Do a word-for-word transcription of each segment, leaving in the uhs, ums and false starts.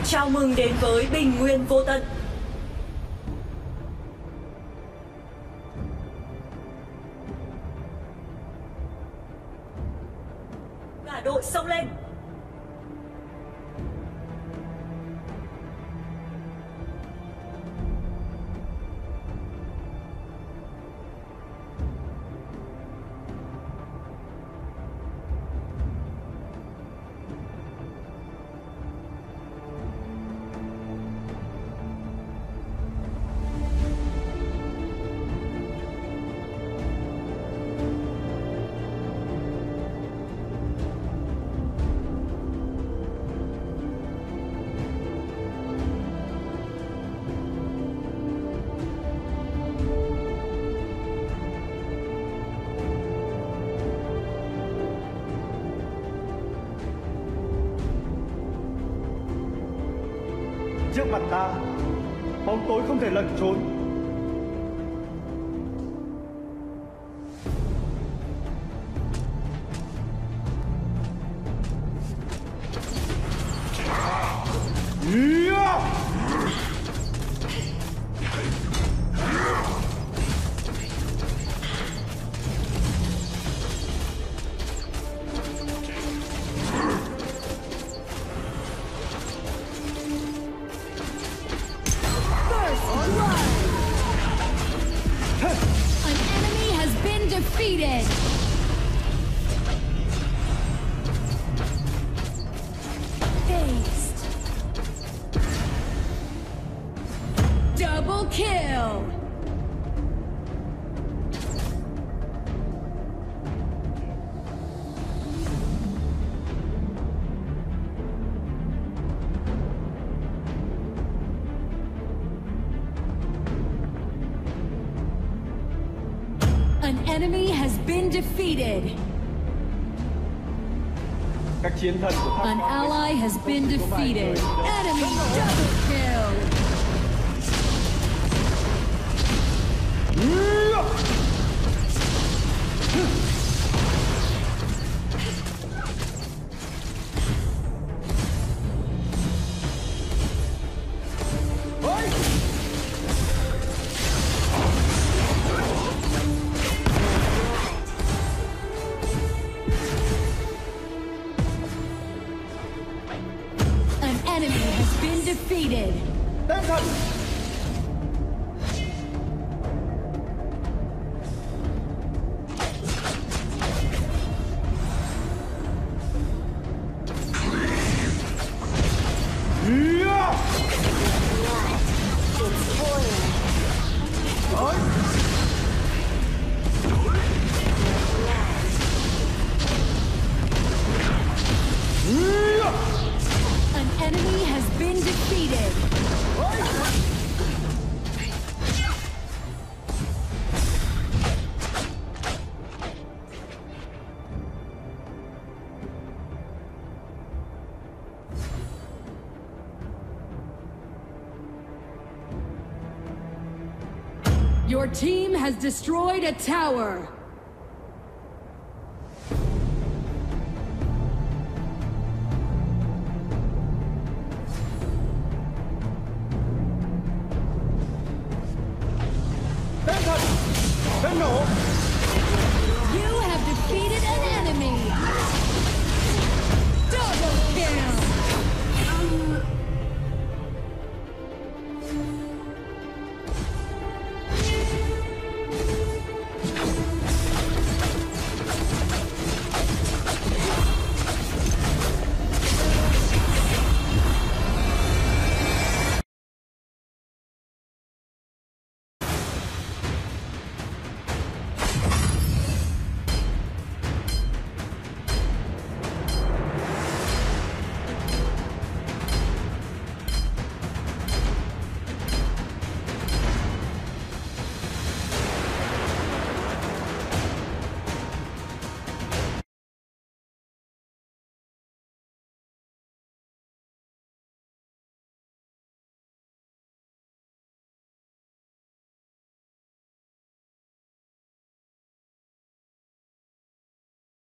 Chào mừng đến với Bình Nguyên Vô Tận. Cả đội xông lên. Trước mặt ta, bóng tối không thể lẩn trốn. Defeated! Aced! Double kill! An enemy has been defeated. Các chiến thần của Pháp An ally has been defeated. Enemy double kill. Enemy has been defeated. Tên thần. Enemy has been defeated. Your team has destroyed a tower. You have defeated an enemy! Double kill!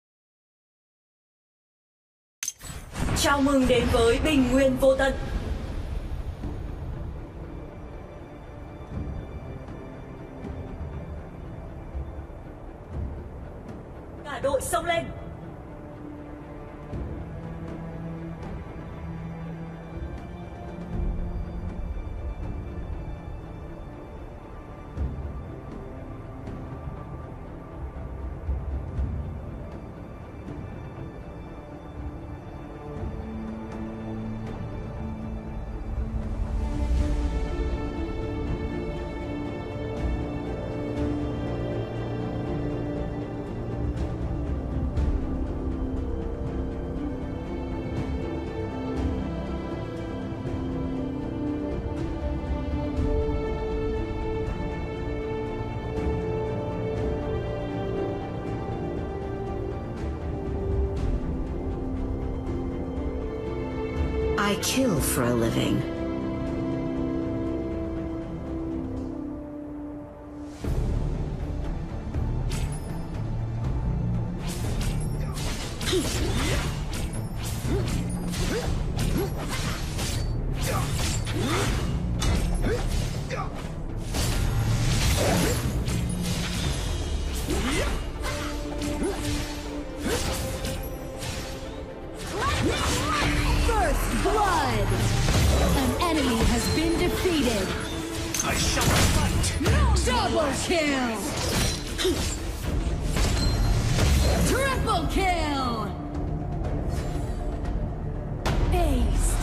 Chào mừng đến với Bình Nguyên Vô Tận. xông lên. I kill for a living. Blood! An enemy has been defeated. I shall fight. Double kill! Triple kill! Ace!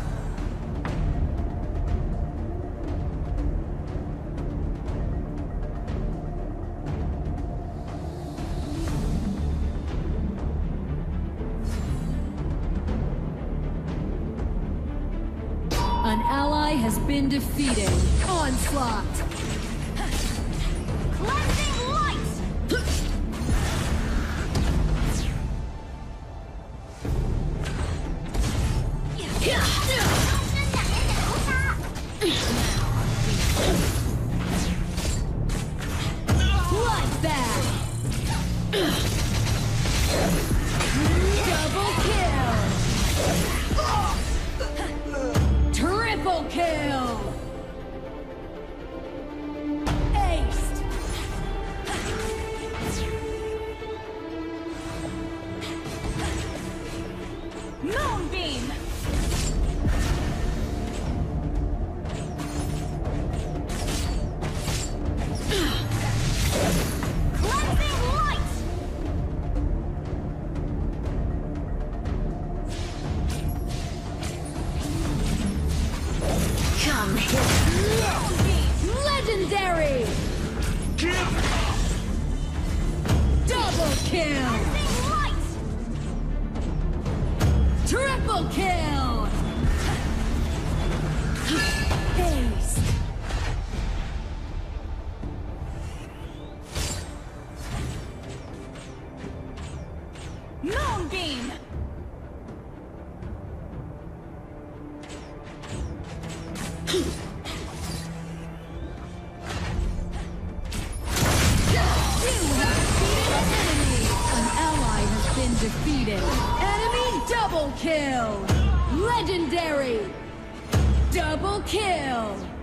An ally has been defeated. Onslaught! Cleansing light! Bloodbath! Double kill! Triple kill! Aced! Moonbeam! Cleansing light! Come here. Legendary! Double kill! Triple kill! Ace! Moonbeam! Defeated. Enemy double kill. Legendary. Double kill.